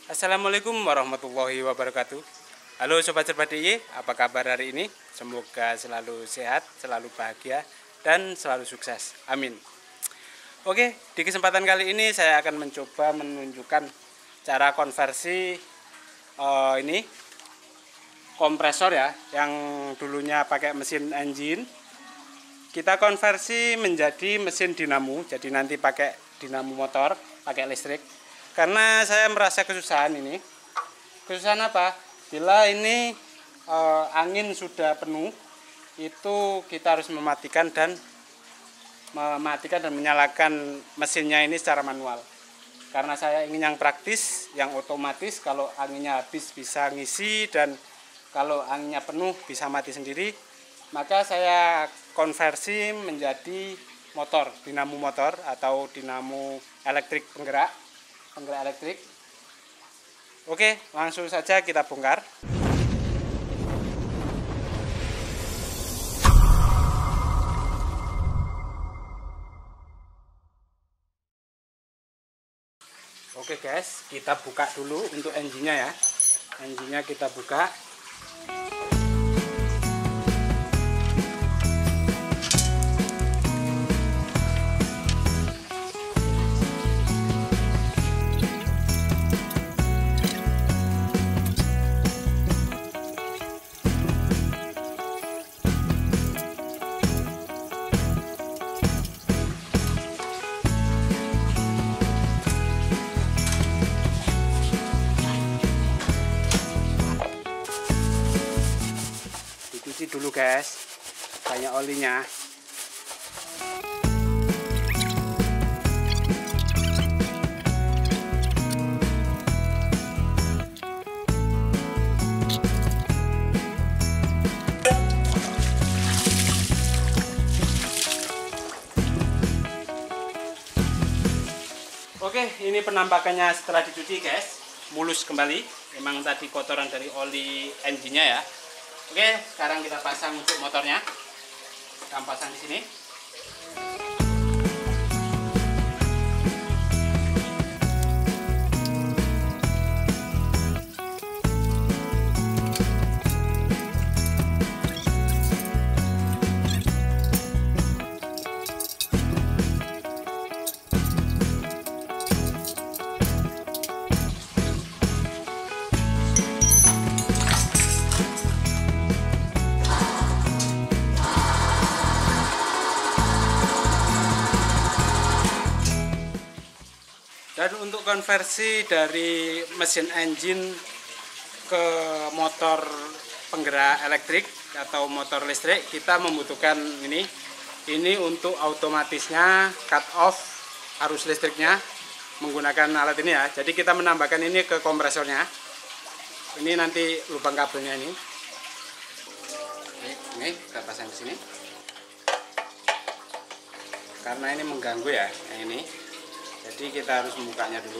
Assalamualaikum warahmatullahi wabarakatuh. Halo Sobat Serba DIY, apa kabar hari ini? Semoga selalu sehat, selalu bahagia, dan selalu sukses. Amin. Oke, di kesempatan kali ini saya akan mencoba menunjukkan cara konversi ini kompresor ya, yang dulunya pakai mesin engine. Kita konversi menjadi mesin dinamo, jadi nanti pakai dinamo motor, pakai listrik. Karena saya merasa kesusahan ini. Kesusahan apa? Bila ini angin sudah penuh, itu kita harus mematikan dan menyalakan mesinnya ini secara manual. Karena saya ingin yang praktis, yang otomatis, kalau anginnya habis bisa ngisi dan kalau anginnya penuh bisa mati sendiri. Maka saya konversi menjadi motor, dinamo motor atau dinamo elektrik penggerak elektrik. Oke, langsung saja kita bongkar. Oke guys, kita buka dulu untuk engine-nya ya. Engine-nya kita buka. Dicuci dulu guys, banyak olinya. Oke, ini penampakannya setelah dicuci guys, mulus kembali. Memang tadi kotoran dari oli engine-nya ya. Oke, sekarang kita pasang untuk motornya. Kita pasang di sini. Dan untuk konversi dari mesin engine ke motor penggerak elektrik atau motor listrik, kita membutuhkan ini. Ini untuk otomatisnya cut off arus listriknya menggunakan alat ini ya. Jadi kita menambahkan ini ke kompresornya. Ini nanti lubang kabelnya ini. Ini kita pasang di sini. Karena ini mengganggu ya, yang ini. Jadi kita harus membukanya dulu.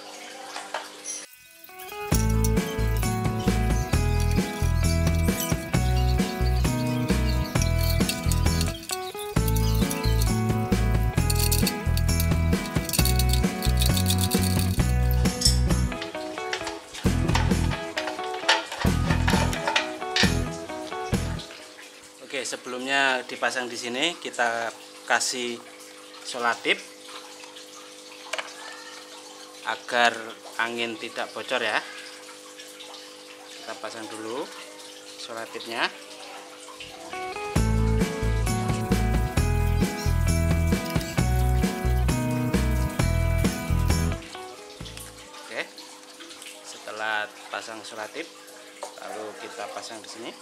Oke, sebelumnya dipasang di sini kita kasih selotip agar angin tidak bocor ya. Kita pasang dulu selotipnya. Oke, setelah pasang selotip, lalu kita pasang di sini.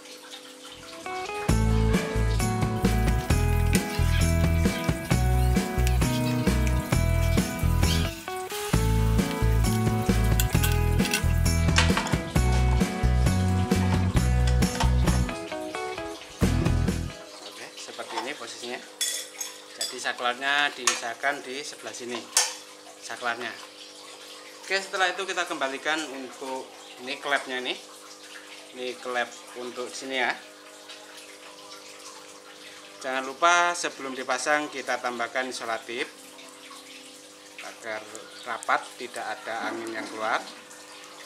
Posisinya, jadi saklarnya diusahakan di sebelah sini saklarnya. Oke, setelah itu kita kembalikan untuk ini klepnya ini klep untuk sini ya. Jangan lupa sebelum dipasang kita tambahkan isolasi agar rapat, tidak ada angin yang keluar.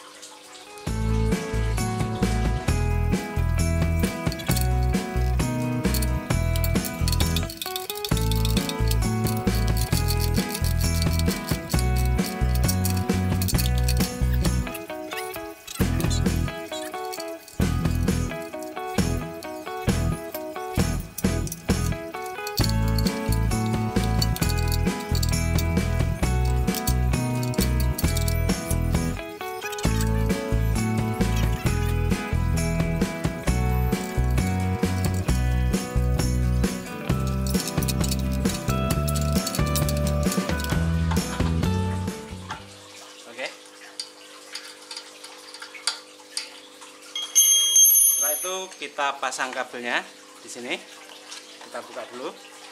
itu kita pasang kabelnya di sini. Kita buka dulu.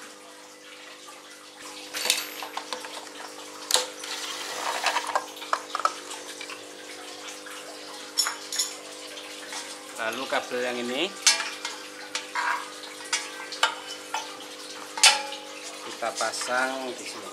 Lalu kabel yang ini kita pasang di sini.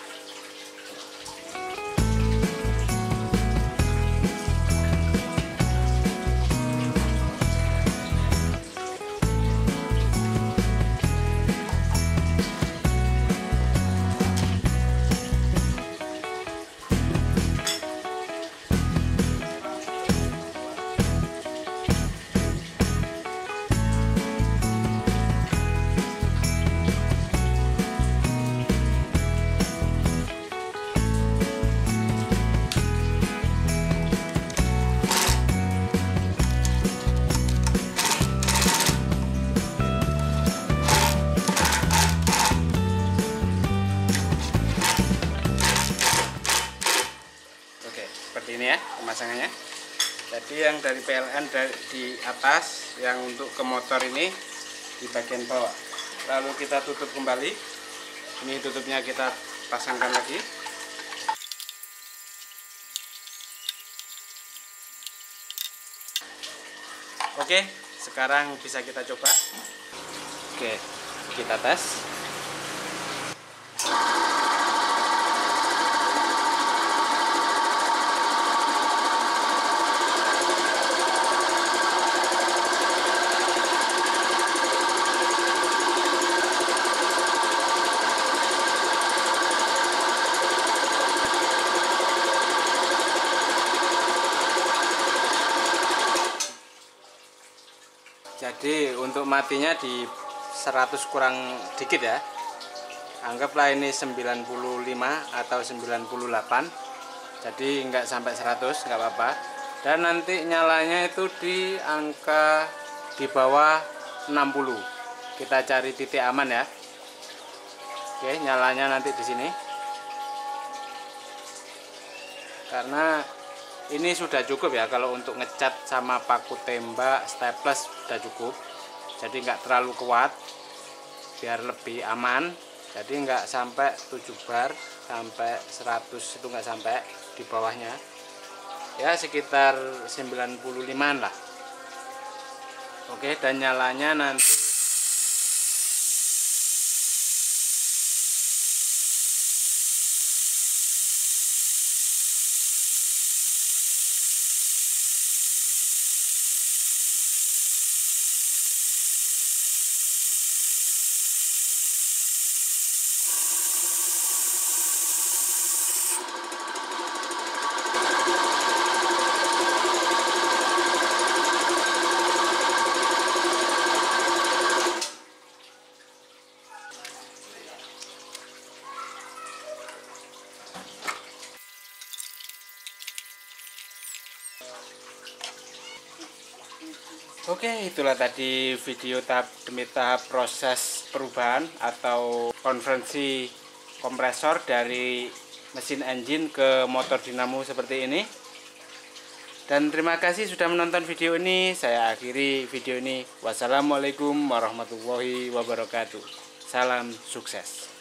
Seperti ini ya pemasangannya. Jadi yang dari PLN di atas, yang untuk ke motor ini di bagian bawah. Lalu kita tutup kembali. Ini tutupnya kita pasangkan lagi. Oke, sekarang bisa kita coba. Oke, kita tes. Jadi untuk matinya di 100 kurang dikit ya. Anggaplah ini 95 atau 98. Jadi nggak sampai 100, nggak apa-apa. Dan nanti nyalanya itu di angka di bawah 60. Kita cari titik aman ya. Oke, nyalanya nanti di sini. Karena ini sudah cukup ya, kalau untuk ngecat sama paku tembak, staples sudah cukup. Jadi nggak terlalu kuat, biar lebih aman. Jadi nggak sampai 7 bar, sampai 100 itu nggak sampai, di bawahnya. Ya sekitar 95-an lah. Oke, dan nyalanya nanti Oke, itulah tadi video tahap demi tahap proses perubahan atau konversi kompresor dari mesin engine ke motor dinamo seperti ini. Dan terima kasih sudah menonton video ini. Saya akhiri video ini. Wassalamualaikum warahmatullahi wabarakatuh. Salam sukses.